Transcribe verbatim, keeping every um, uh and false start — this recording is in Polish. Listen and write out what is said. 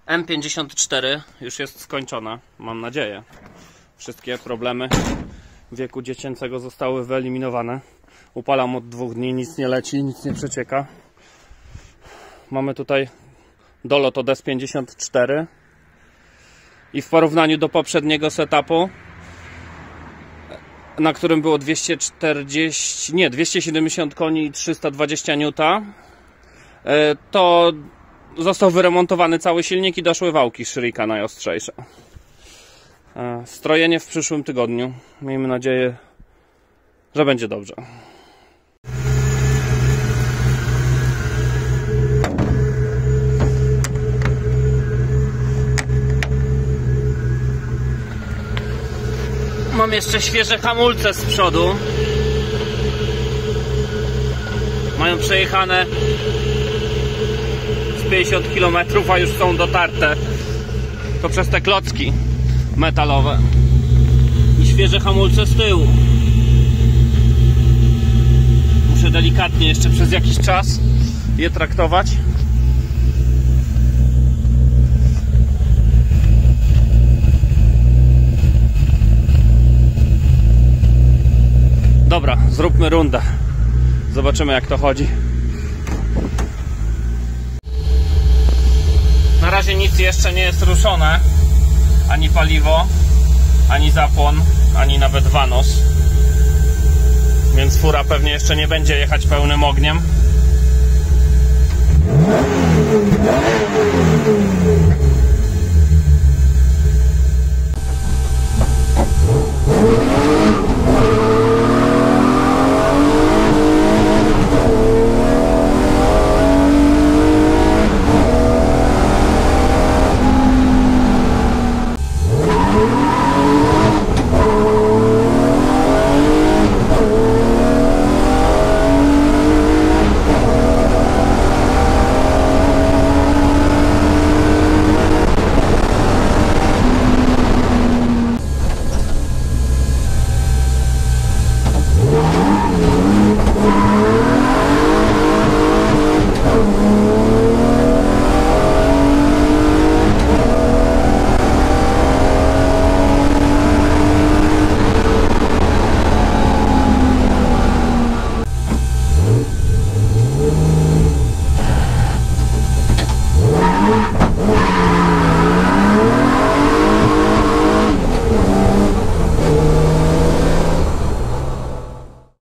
M pięćdziesiąt cztery już jest skończona, mam nadzieję. Wszystkie problemy wieku dziecięcego zostały wyeliminowane. Upalam od dwóch dni, nic nie leci, nic nie przecieka. Mamy tutaj dolot od S pięćdziesiąt cztery i w porównaniu do poprzedniego setupu, na którym było dwieście czterdzieści, nie, dwieście siedemdziesiąt koni i trzysta dwadzieścia niuta, to został wyremontowany cały silnik i doszły wałki Shrika najostrzejsze. Strojenie w przyszłym tygodniu. Miejmy nadzieję, że będzie dobrze. Mam jeszcze świeże hamulce z przodu. Mają przejechane z pięćdziesiąt kilometrów, a już są dotarte. To przez te klocki metalowe. I świeże hamulce z tyłu. Muszę delikatnie jeszcze przez jakiś czas je traktować. Dobra, zróbmy rundę. Zobaczymy, jak to chodzi. Na razie nic jeszcze nie jest ruszone. Ani paliwo, ani zapłon, ani nawet wanos. Więc fura pewnie jeszcze nie będzie jechać pełnym ogniem.